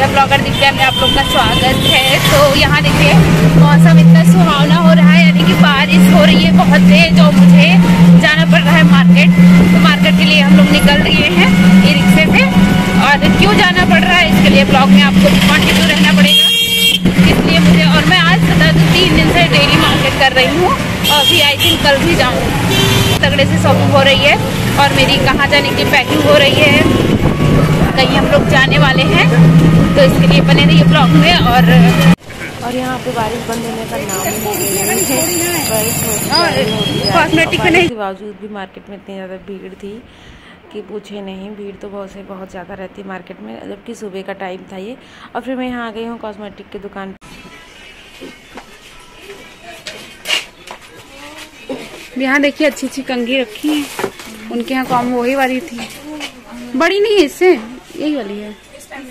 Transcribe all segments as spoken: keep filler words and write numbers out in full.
Blogger Divya में आप लोग का स्वागत है। तो यहाँ देखिए मौसम इतना सुहावना हो रहा है, यानी कि बारिश हो रही है बहुत तेज और मुझे जाना पड़ रहा है मार्केट। तो मार्केट के लिए हम लोग निकल रहे हैं ई रिक्शे से। और क्यों जाना पड़ रहा है इसके लिए ब्लॉग में आपको कंटिन्यू रहना पड़ेगा, इसलिए मुझे। और मैं आज बता दूँ तीन दिन से डेली मार्केट कर रही हूँ और अभी आई थिंक कल भी जाऊँ। तगड़े से शॉपिंग हो रही है और मेरी कहाँ जाने की पैकिंग हो रही है, कहीं हम लोग जाने वाले हैं, तो इसके लिए बने रहिए ब्लॉग में। और और यहाँ पे बारिश बंद होने का नाम नहीं है। कॉस्मेटिक में नहीं, के बावजूद भी मार्केट में इतनी ज़्यादा भीड़ थी कि पूछे नहीं। भीड़ तो बहुत से बहुत ज़्यादा रहती है मार्केट में, जबकि सुबह का टाइम था ये। और फिर मैं यहाँ आ गई हूँ कॉस्मेटिक की दुकान। यहाँ देखिए अच्छी अच्छी कंघी रखी है, उनके यहाँ कॉम वही वाली थी, बड़ी नहीं है, इससे यही वाली है।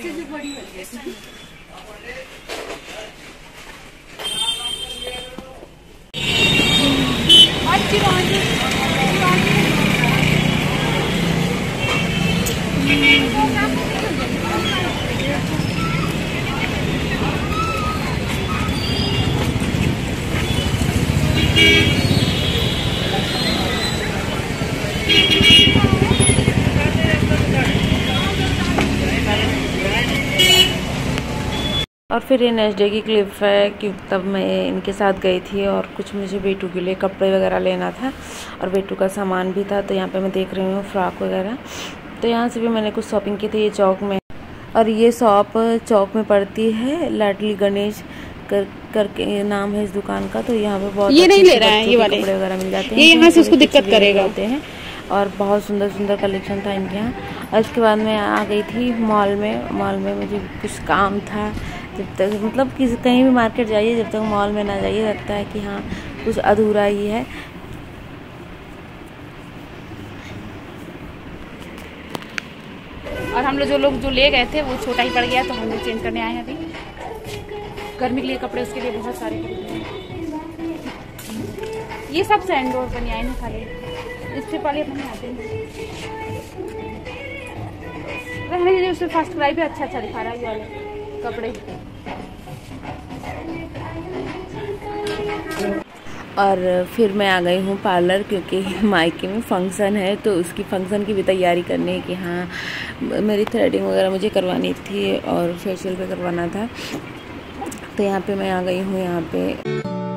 और फिर ये नेक्स्ट डे की क्लिप है कि तब मैं इनके साथ गई थी और कुछ मुझे बेटू के लिए कपड़े वगैरह लेना था और बेटू का सामान भी था। तो यहाँ पे मैं देख रही हूँ फ्रॉक वगैरह। तो यहाँ से भी मैंने कुछ शॉपिंग की थी ये चौक में। और ये शॉप चौक में पड़ती है, लाडली गणेश कर करके नाम है इस दुकान का। तो यहाँ पे बहुत ये नहीं ले रहा है, ये वाले कपड़े वगैरह मिल जाते हैं, ये यहाँ से उसको दिक्कत करेगा होते हैं। और बहुत सुंदर सुंदर कलेक्शन था इनके यहाँ। और इसके बाद मैं आ गई थी मॉल में। मॉल में मुझे कुछ काम था, जब तक मतलब किसी कहीं भी मार्केट जाइए जब तक मॉल में ना जाइए लगता है कि हाँ कुछ अधूरा ही है। और हम लोग जो लोग जो ले गए थे वो छोटा ही पड़ गया, तो हम लोग चेंज करने आए हैं अभी। गर्मी के लिए कपड़े उसके लिए बहुत सारे खरीदे। ये सब सैंडोर बनी आए हैं खाली, इससे पहले अपने आते हैं रहने के लिए। उससे फर्स्ट क्राई भी अच्छा अच्छा दिखा रहा है ये वाले कपड़े। और फिर मैं आ गई हूँ पार्लर, क्योंकि मायके में फंक्शन है तो उसकी फंक्शन की भी तैयारी करनी है कि हाँ मेरी थ्रेडिंग वगैरह मुझे करवानी थी और फेशियल भी करवाना था। तो यहाँ पे मैं आ गई हूँ यहाँ पे।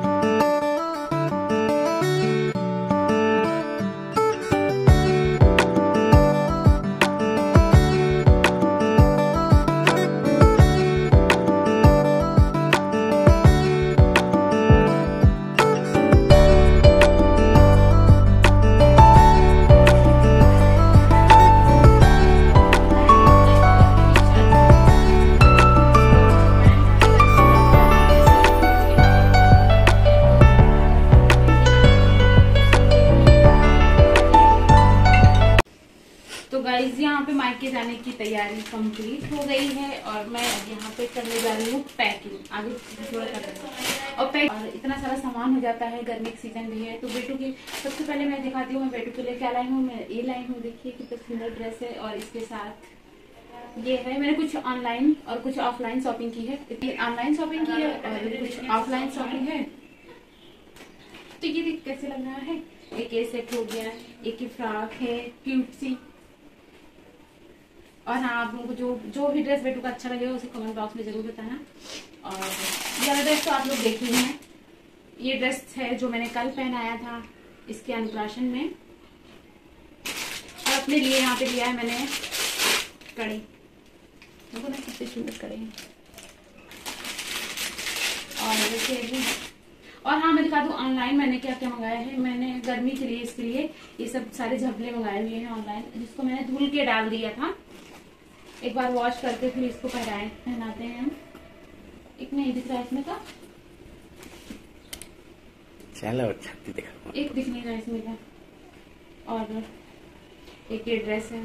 यहाँ पे मायके जाने की तैयारी कंप्लीट हो गई है और मैं यहाँ पे करने जा रही हूँ पैकिंग। आगे थोड़ा कर दें और पैक। और इतना सारा सामान हो जाता है, गर्मी का सीजन भी है। तो बेटू की सबसे पहले मैं दिखाती हूँ मैं बेटू के लिए क्या लाई हूँ। मैं ये लाई हूँ, देखिए कितना सुंदर ड्रेस है। और इसके साथ ये है, मैंने कुछ ऑनलाइन और कुछ ऑफलाइन शॉपिंग की है। ऑनलाइन शॉपिंग की है और कुछ ऑफलाइन शॉपिंग है। तो ये देख कैसे लग रहा है। एक ये सेट हो गया, एक ही फ्रॉक है क्यूट सी। और हाँ, आप लोगों को जो जो भी ड्रेस बेटू का अच्छा लगेगा उसे कमेंट बॉक्स में जरूर बताना। और ये ड्रेस तो आप लोग देख ही हैं। ये ड्रेस है जो मैंने कल पहनाया था इसके अनुप्राशन में। और अपने लिए यहाँ पे लिया है मैंने कड़ी। देखो ना कितनी सुंदर कड़ी है। और जैसे और हाँ मैं दिखा दूँ ऑनलाइन मैंने क्या क्या मंगाया है। मैंने गर्मी के लिए इसके लिए ये सब सारे झबले मंगाए हुए हैं ऑनलाइन, जिसको मैंने धुल के डाल दिया था। एक बार वॉश करके फिर इसको पहनाए पहनाते हैं हम। एक नहीं दिख रहा है इसमें का, चलो छत्ती दिखा, एक दिख नहीं रहा इसमें का। और एक ये ड्रेस है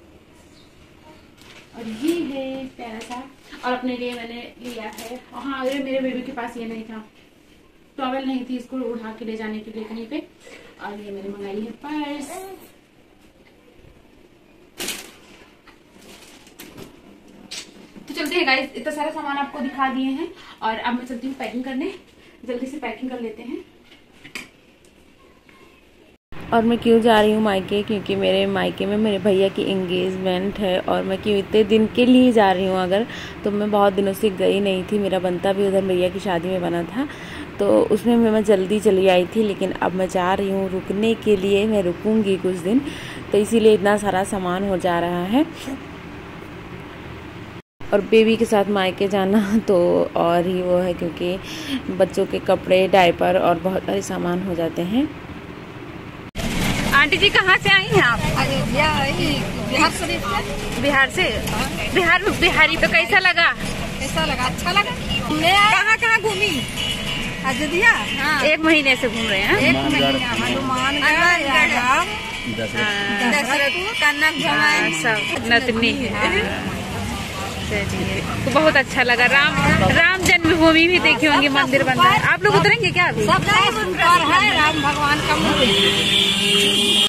और ये है प्यारा सा। और अपने लिए मैंने लिया है, हाँ अरे मेरे बेबी के पास ये नहीं था, टॉवेल नहीं थी इसको उठा के ले जाने के लिए कहीं पे। और ये मैंने मंगाई है पर्स। चलते हैं गाइस, इतना सारा सामान आपको दिखा दिए हैं और अब मैं चलती हूँ पैकिंग करने। जल्दी से पैकिंग कर लेते हैं। और मैं क्यों जा रही हूँ मायके, क्योंकि मेरे मायके में मेरे भैया की एंगेजमेंट है और मैं क्यों इतने दिन के लिए जा रही हूँ। अगर तो मैं बहुत दिनों से गई नहीं थी, मेरा बनता भी उधर भैया की शादी में बना था, तो उसमें मैं जल्दी चली आई थी। लेकिन अब मैं जा रही हूँ रुकने के लिए, मैं रुकूंगी कुछ दिन, तो इसीलिए इतना सारा सामान हो जा रहा है। और बेबी के साथ मायके जाना तो और ही वो है, क्योंकि बच्चों के कपड़े, डायपर और बहुत सारे सामान हो जाते हैं। आंटी जी कहाँ से आई हैं आप? अयोध्या, बिहार शरीफ से। बिहार से? बिहार में बिहारी तो कैसा लगा? कैसा लगा? अच्छा लगा। कहाँ कहाँ घूमी? अयोध्या। हाँ। एक महीने से घूम रहे हैं। एक महीना हनुमानगढ़, सब नतनी। चलिए, तो बहुत अच्छा लगा। राम राम जन्मभूमि भी देखी होंगी, मंदिर बन रहा है। आप लोग उतरेंगे क्या अभी? सब है राम भगवान का मंदिर।